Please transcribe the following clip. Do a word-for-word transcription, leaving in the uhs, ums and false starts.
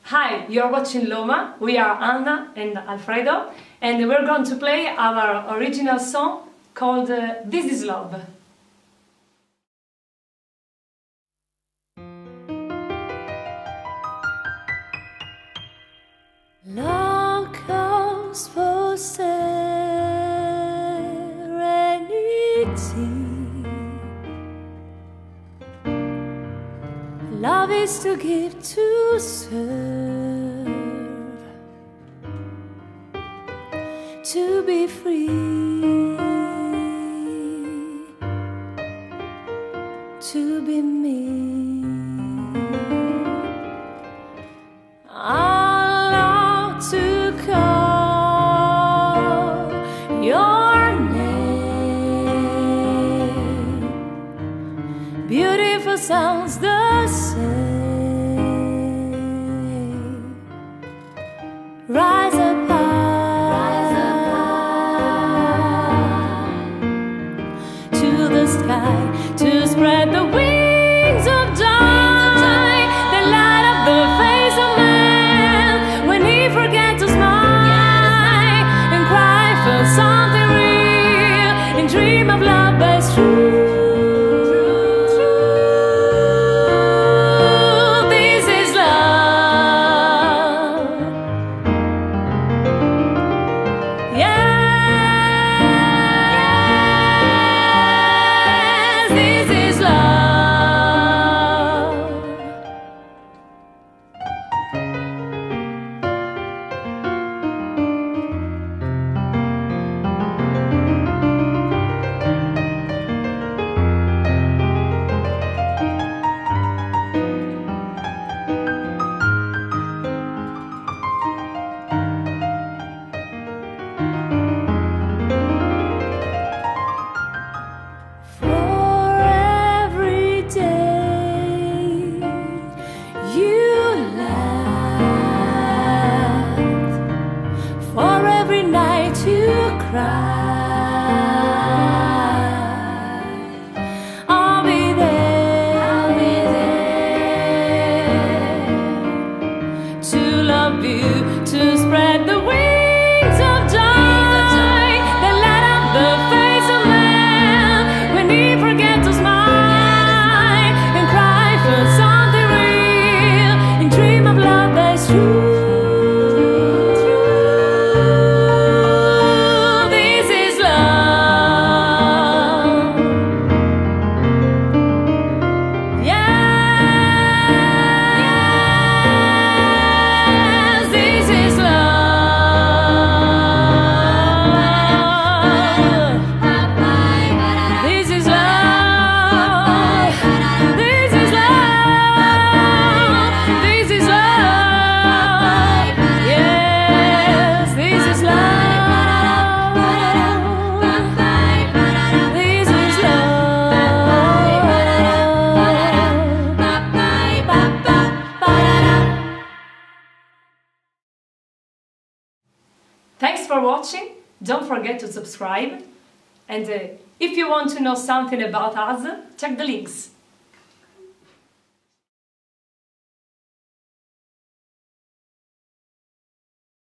Hi, you're watching Loma. We are Anna and Alfredo, and we're going to play our original song called uh, This Is Love. Love comes for serenity. Love is to give, to serve, to be free, to be me. I love to call your name. Beautiful sounds the same. Rise up high, rise up high to the sky, to spread the wings of joy, the light up the face of man when he forgets to smile and cry for something real and dream of love that's true. I'll be there, I'll be there to love you, to spread the wings of joy that light up the face of man when he forgets to smile and cry for something real and dream of love that's true. Thanks for watching. Don't forget to subscribe. And uh, if you want to know something about us, check the links.